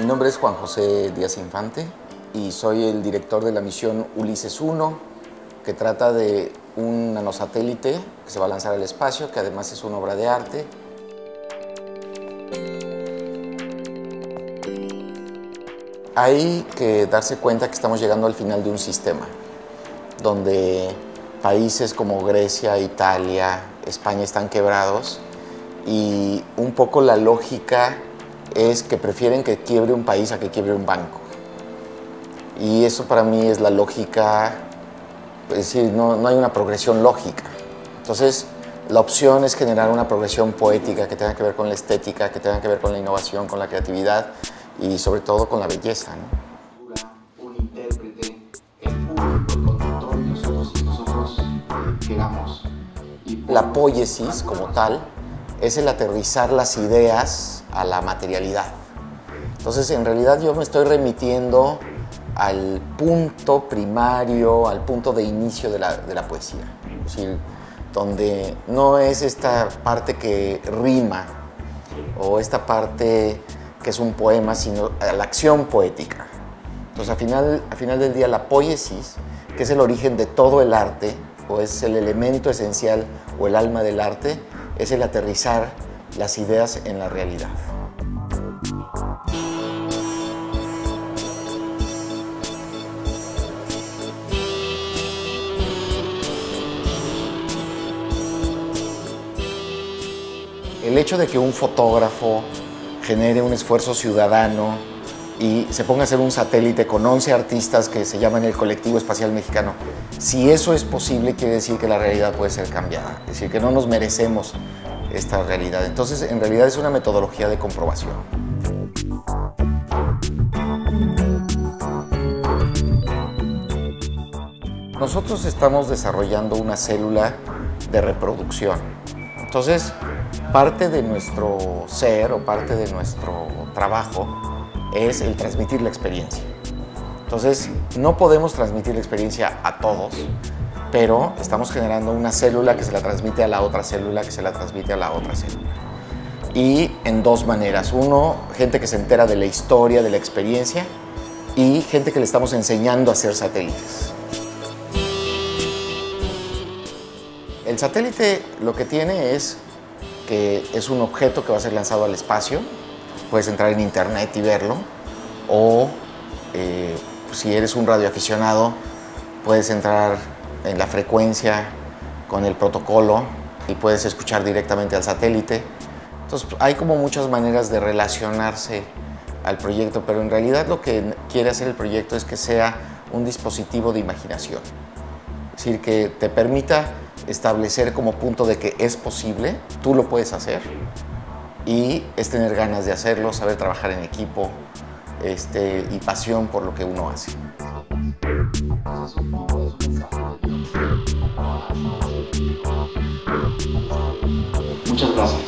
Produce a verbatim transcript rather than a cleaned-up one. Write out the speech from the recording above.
Mi nombre es Juan José Díaz Infante y soy el director de la misión Ulises uno, que trata de un nanosatélite que se va a lanzar al espacio, que además es una obra de arte. Hay que darse cuenta que estamos llegando al final de un sistema, donde países como Grecia, Italia, España están quebrados y un poco la lógica es que prefieren que quiebre un país a que quiebre un banco. Y eso para mí es la lógica, es decir, no, no hay una progresión lógica. Entonces, la opción es generar una progresión poética que tenga que ver con la estética, que tenga que ver con la innovación, con la creatividad y sobre todo con la belleza, ¿no? Un intérprete, el público, el conductor, nosotros y nosotros queramos. Y la poiesis como tal es el aterrizar las ideas a la materialidad. Entonces, en realidad yo me estoy remitiendo al punto primario, al punto de inicio de la, de la poesía. Es decir, donde no es esta parte que rima o esta parte que es un poema, sino la acción poética. Entonces, al final, al final del día, la poiesis, que es el origen de todo el arte, o es el elemento esencial o el alma del arte, es el aterrizar las ideas en la realidad. El hecho de que un fotógrafo genere un esfuerzo ciudadano y se ponga a hacer un satélite con once artistas que se llaman el Colectivo Espacial Mexicano, si eso es posible, quiere decir que la realidad puede ser cambiada, es decir, que no nos merecemos esta realidad. Entonces, en realidad es una metodología de comprobación. Nosotros estamos desarrollando una célula de reproducción. Entonces, parte de nuestro ser o parte de nuestro trabajo es el transmitir la experiencia. Entonces, no podemos transmitir la experiencia a todos, pero estamos generando una célula que se la transmite a la otra célula, que se la transmite a la otra célula. Y en dos maneras. Uno, gente que se entera de la historia, de la experiencia, y gente que le estamos enseñando a hacer satélites. El satélite lo que tiene es que es un objeto que va a ser lanzado al espacio. Puedes entrar en internet y verlo, o eh, si eres un radioaficionado, puedes entrar en la frecuencia con el protocolo y puedes escuchar directamente al satélite. Entonces, hay como muchas maneras de relacionarse al proyecto, pero en realidad lo que quiere hacer el proyecto es que sea un dispositivo de imaginación. Es decir, que te permita establecer como punto de que es posible, tú lo puedes hacer, y es tener ganas de hacerlo, saber trabajar en equipo este, y pasión por lo que uno hace. Muchas gracias.